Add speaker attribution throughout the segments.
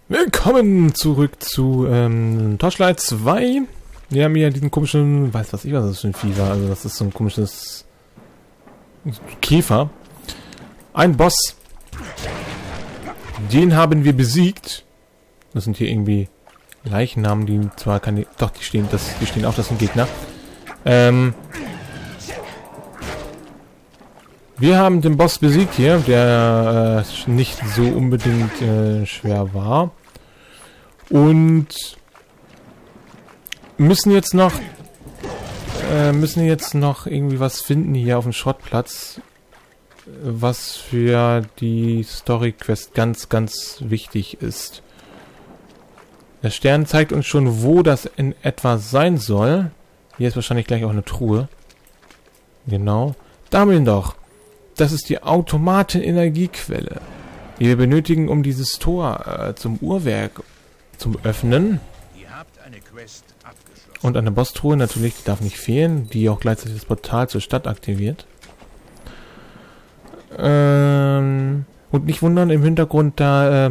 Speaker 1: Willkommen zurück zu Torchlight 2. Wir haben hier diesen komischen, weiß was das für ein Vieh war. Also das ist so ein komisches Käfer. Ein Boss. Den haben wir besiegt. Das sind hier irgendwie Leichen, die zwar keine... Doch, die stehen auch, das sind Gegner. Wir haben den Boss besiegt hier, der nicht so unbedingt schwer war. Und müssen jetzt noch irgendwie was finden hier auf dem Schrottplatz, was für die Story-Quest ganz, ganz wichtig ist. Der Stern zeigt uns schon, wo das in etwa sein soll. Hier ist wahrscheinlich gleich auch eine Truhe. Genau. Da haben wir ihn doch. Das ist die Automaten-Energiequelle, die wir benötigen, um dieses Tor zum Uhrwerk zu öffnen. Und eine Boss-Truhe natürlich, die darf nicht fehlen, die auch gleichzeitig das Portal zur Stadt aktiviert. Und nicht wundern, im Hintergrund da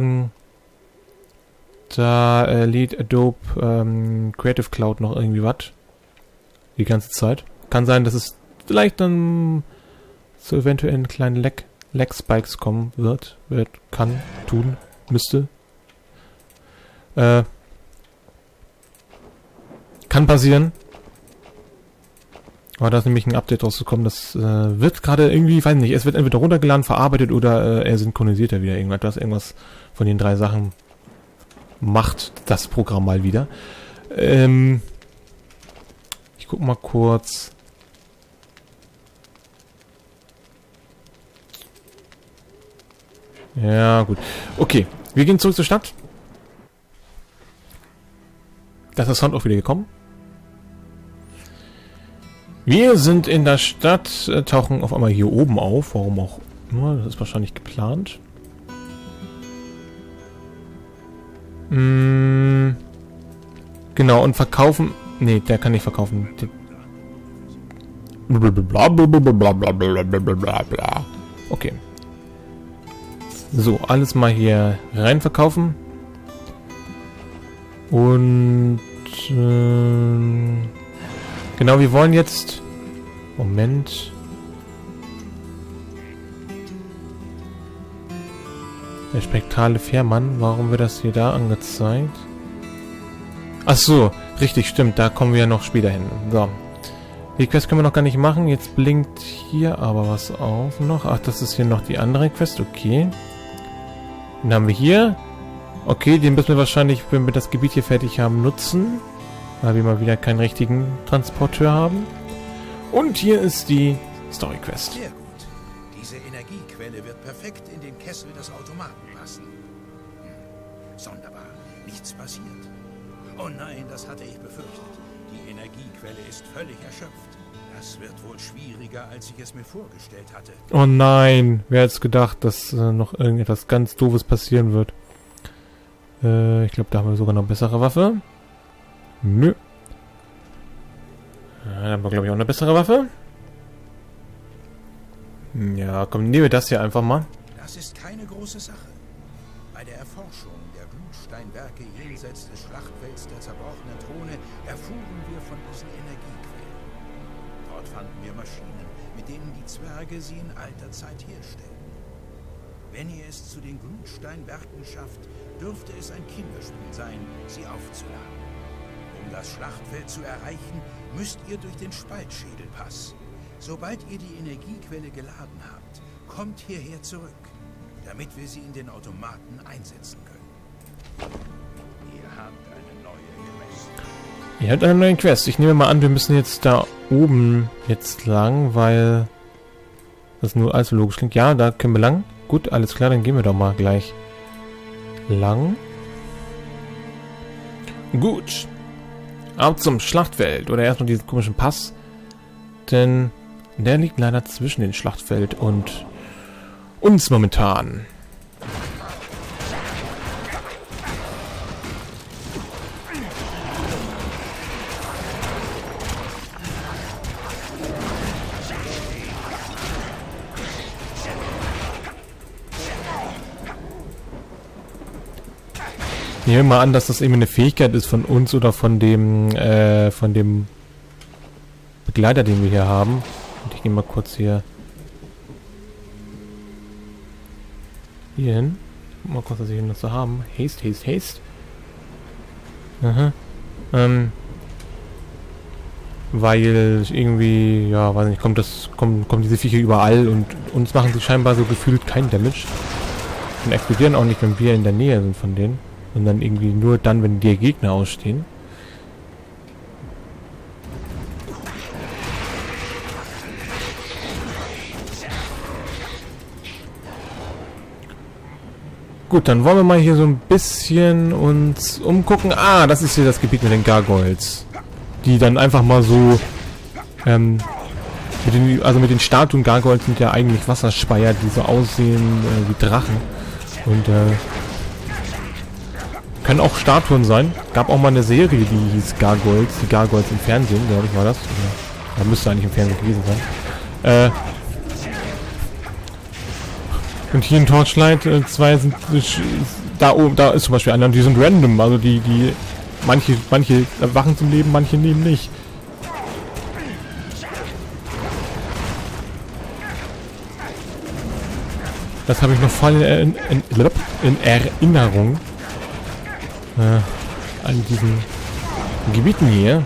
Speaker 1: lädt Adobe Creative Cloud noch irgendwie was. Die ganze Zeit. Kann sein, dass es vielleicht dann zu eventuellen kleinen Lag-Spikes kommen wird, kann, tun, müsste. Kann passieren. Aber da ist nämlich ein Update rausgekommen, das wird gerade irgendwie, weiß nicht, es wird entweder runtergeladen, verarbeitet oder er synchronisiert ja wieder irgendwas von den 3 Sachen macht das Programm mal wieder. Ich guck mal kurz. Ja, gut. Okay, wir gehen zurück zur Stadt. Da ist das Sound auch wieder gekommen. Wir sind in der Stadt, tauchen auf einmal hier oben auf. Warum auch immer, das ist wahrscheinlich geplant. Genau, und verkaufen... Nee, der kann nicht verkaufen. Okay. So, alles mal hier rein verkaufen. Und genau, wir wollen jetzt... Moment. Der spektrale Fährmann. Warum wird das hier da angezeigt? Ach so, richtig, stimmt. Da kommen wir ja noch später hin. So. Die Quest können wir noch gar nicht machen. Jetzt blinkt hier aber was auf noch. Ach, das ist hier noch die andere Quest. Okay. Den haben wir hier. Okay, den müssen wir wahrscheinlich, wenn wir das Gebiet hier fertig haben, nutzen. Weil wir mal wieder keinen richtigen Transporteur haben. Und hier ist die Story Quest.
Speaker 2: Sehr gut. Diese Energiequelle wird perfekt in den Kessel des Automaten passen. Sonderbar. Nichts passiert. Oh nein, das hatte ich befürchtet. Die Energiequelle ist völlig erschöpft. Das wird wohl schwieriger, als ich es mir vorgestellt hatte.
Speaker 1: Oh nein, wer hätte es gedacht, dass noch irgendetwas ganz Doofes passieren wird. Ich glaube, da haben wir sogar noch eine bessere Waffe. Nö. Da haben wir, glaube ich, auch eine bessere Waffe. Ja, komm, nehmen wir das hier einfach mal.
Speaker 2: Das ist keine große Sache. Bei der Erforschung der Glutsteinwerke jenseits des Schlachtfelds der zerbrochenen Throne erfuhren wir von diesen Energiequellen. Dort fanden wir Maschinen, mit denen die Zwerge sie in alter Zeit herstellen. Wenn ihr es zu den Glutsteinwerken schafft, dürfte es ein Kinderspiel sein, sie aufzuladen. Um das Schlachtfeld zu erreichen, müsst ihr durch den Spaltschädelpass. Sobald ihr die Energiequelle geladen habt, kommt hierher zurück, damit wir sie in den Automaten einsetzen können. Ihr habt eine neue Quest.
Speaker 1: Ihr habt eine neue Quest. Ich nehme mal an, wir müssen jetzt da oben jetzt lang, weil das nur allzu logisch klingt. Ja, da können wir lang. Gut, alles klar, dann gehen wir doch mal gleich lang. Gut. Ab zum Schlachtfeld. Oder erstmal diesen komischen Pass. Denn der liegt leider zwischen dem Schlachtfeld und uns momentan. nehme mal an, dass das eben eine Fähigkeit ist von uns oder von dem Begleiter, den wir hier haben. Und ich gehe mal kurz hier hin. Guck mal kurz, was wir hier noch so haben. Haste, Haste, Haste. Aha. Weil irgendwie, ja, weiß nicht, kommen diese Viecher überall und uns machen sie scheinbar so gefühlt keinen Damage. Und explodieren auch nicht, wenn wir in der Nähe sind von denen. Sondern irgendwie nur dann, wenn die Gegner ausstehen. Gut, dann wollen wir mal hier so ein bisschen uns umgucken. Ah, das ist hier das Gebiet mit den Gargoyles. Die dann einfach mal so, mit den Statuen Gargoyles sind ja eigentlich Wasserspeier, die so aussehen wie Drachen. Und, können auch Statuen sein. Gab auch mal eine Serie, die hieß Gargoyles. Die Gargoyles im Fernsehen, glaube ich, war das. Da müsste eigentlich im Fernsehen gewesen sein. Und hier in Torchlight 2 sind da oben, da ist zum Beispiel einer, die sind random, also die manche erwachen zum Leben, manche nehmen nicht. Das habe ich noch voll in Erinnerung an diesen Gebieten hier.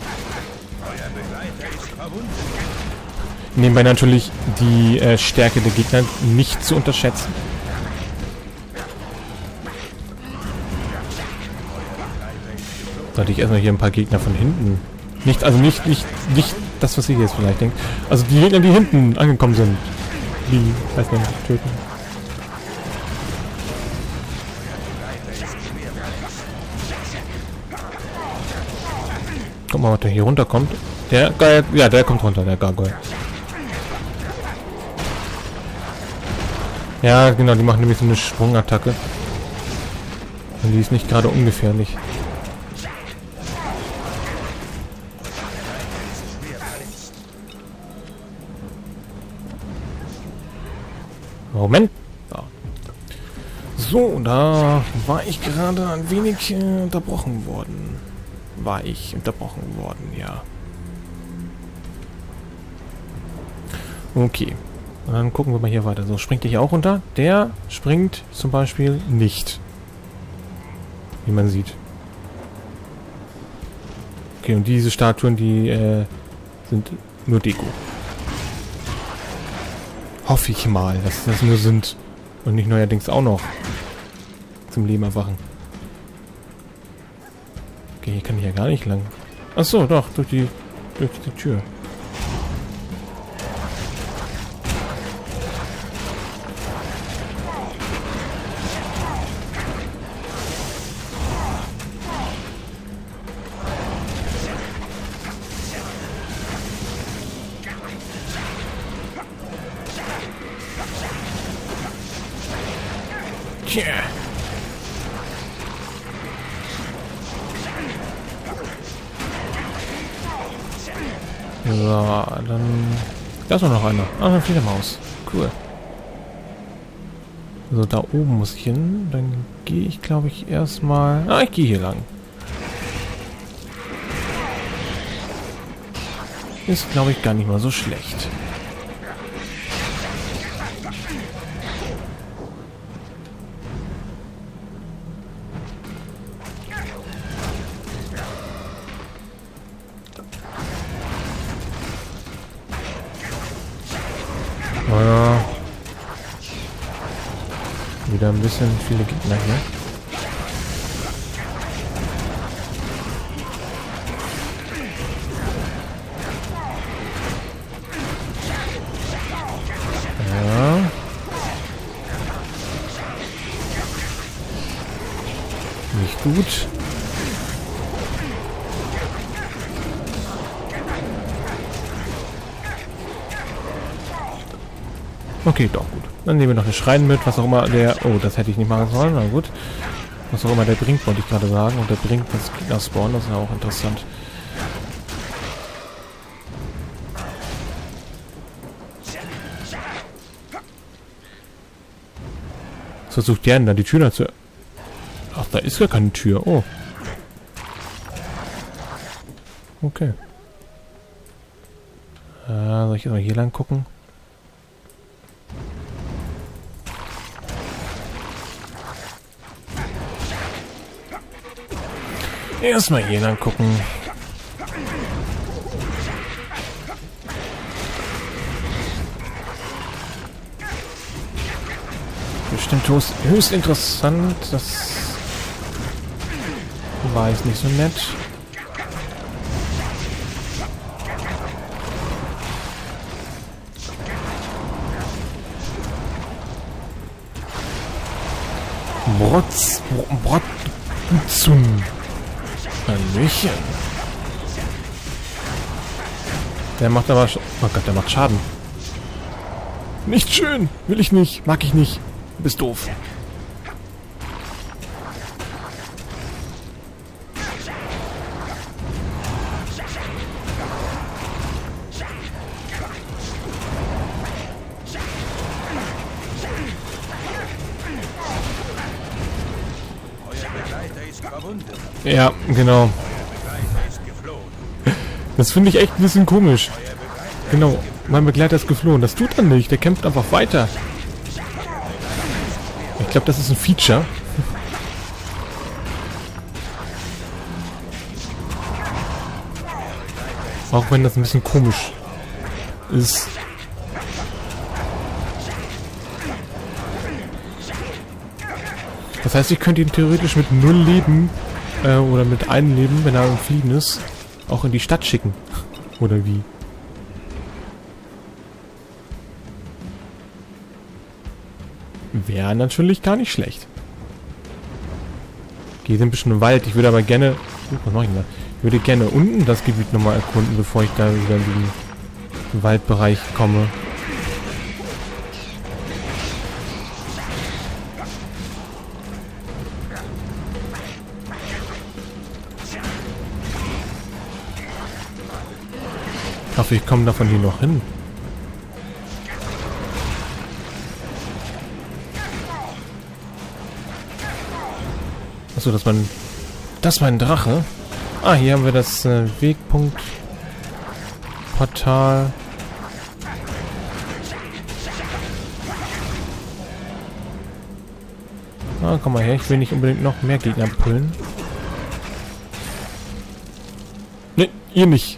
Speaker 1: Nebenbei natürlich die Stärke der Gegner nicht zu unterschätzen. Sollte ich erstmal hier ein paar Gegner von hinten. Nicht das, was ihr jetzt vielleicht denkt. Also die Gegner, die hinten angekommen sind. Die, weiß nicht, töten. Guck mal, was der hier runterkommt. Der kommt runter, der Gargoyle. Ja, genau, die machen nämlich so eine Sprungattacke. Und die ist nicht gerade ungefährlich. Moment. So, da war ich gerade ein wenig unterbrochen worden. Ja. Okay. Und dann gucken wir mal hier weiter. So, springt der hier auch runter? Der springt zum Beispiel nicht. Wie man sieht. Okay, und diese Statuen, die sind nur Deko. Hoffe ich mal, dass das nur sind. Und nicht neuerdings auch noch zum Leben erwachen. Okay, hier kann ich ja gar nicht lang. Achso, doch, durch die Tür. Yeah. So, dann... Da ist noch einer. Ah, eine Fledermaus. Cool. So, da oben muss ich hin. Dann gehe ich, glaube ich, erstmal... Ah, ich gehe hier lang. Ist, glaube ich, gar nicht mal so schlecht. Naja. Wieder ein bisschen viele Gegner hier. Ja. Nicht gut. Okay, doch gut. Dann nehmen wir noch eine Schrein mit, was auch immer der... Oh, das hätte ich nicht machen sollen, na gut. Was auch immer der bringt, wollte ich gerade sagen. Und der bringt das Gegner-Spawn, das ist ja auch interessant. Was versucht der denn da, die Tür dazu... Ach, da ist gar keine Tür. Oh. Okay. Soll ich erstmal hier lang gucken? Erstmal hier lang gucken. Bestimmt höchst interessant. Das war jetzt nicht so nett. Brotzum. Hallöchen. Der macht aber... Oh Gott, der macht Schaden. Nicht schön. Will ich nicht. Mag ich nicht. Du bist doof. Ja, genau. Das finde ich echt ein bisschen komisch. Genau, mein Begleiter ist geflohen. Das tut er nicht, der kämpft einfach weiter. Ich glaube, das ist ein Feature. Auch wenn das ein bisschen komisch ist. Das heißt, ich könnte ihn theoretisch mit 0 Leben oder mit 1 Leben, wenn er am Fliegen ist, auch in die Stadt schicken. Oder wie? Wäre natürlich gar nicht schlecht. Geht ein bisschen im Wald. Ich würde aber gerne... was mache ich denn da? Ich würde gerne unten das Gebiet nochmal erkunden, bevor ich da wieder in den Waldbereich komme. Ich hoffe, ich komme davon hier noch hin. Achso, das war ein Drache. Ah, hier haben wir das Wegpunkt Portal. Ah, komm mal her, ich will nicht unbedingt noch mehr Gegner pullen. Ne, ihr nicht.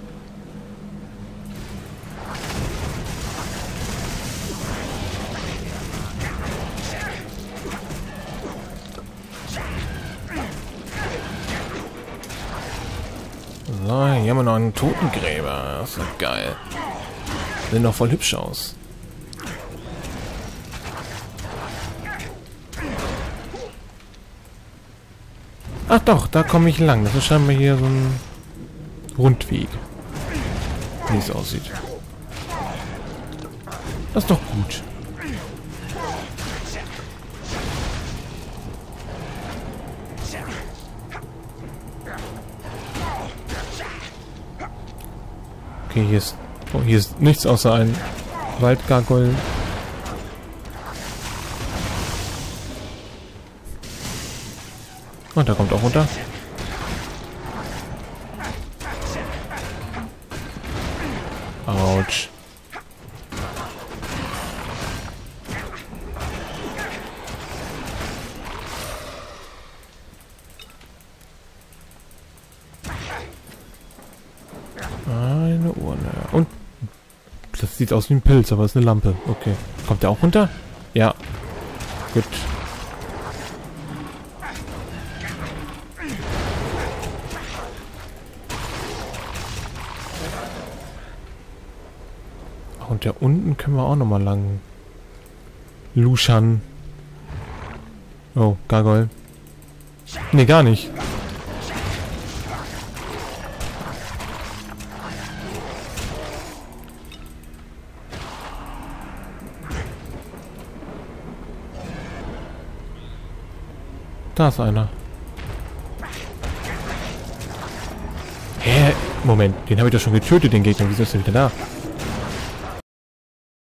Speaker 1: So, hier haben wir noch einen Totengräber. Das ist doch geil. Sehen doch voll hübsch aus. Ach doch, da komme ich lang. Das ist scheinbar hier so ein Rundweg. Wie es aussieht. Das ist doch gut. Okay, hier ist nichts außer ein Waldgargoyle. Und da kommt auch runter. Autsch. Eine Urne. Und das sieht aus wie ein Pilz, aber es ist eine Lampe. Okay. Kommt der auch runter? Ja. Gut. Und der unten können wir auch nochmal lang luschern. Oh, Gargoyle. Nee, gar nicht. Da ist einer. Hä? Moment, den habe ich doch schon getötet, den Gegner. Wieso ist er wieder da?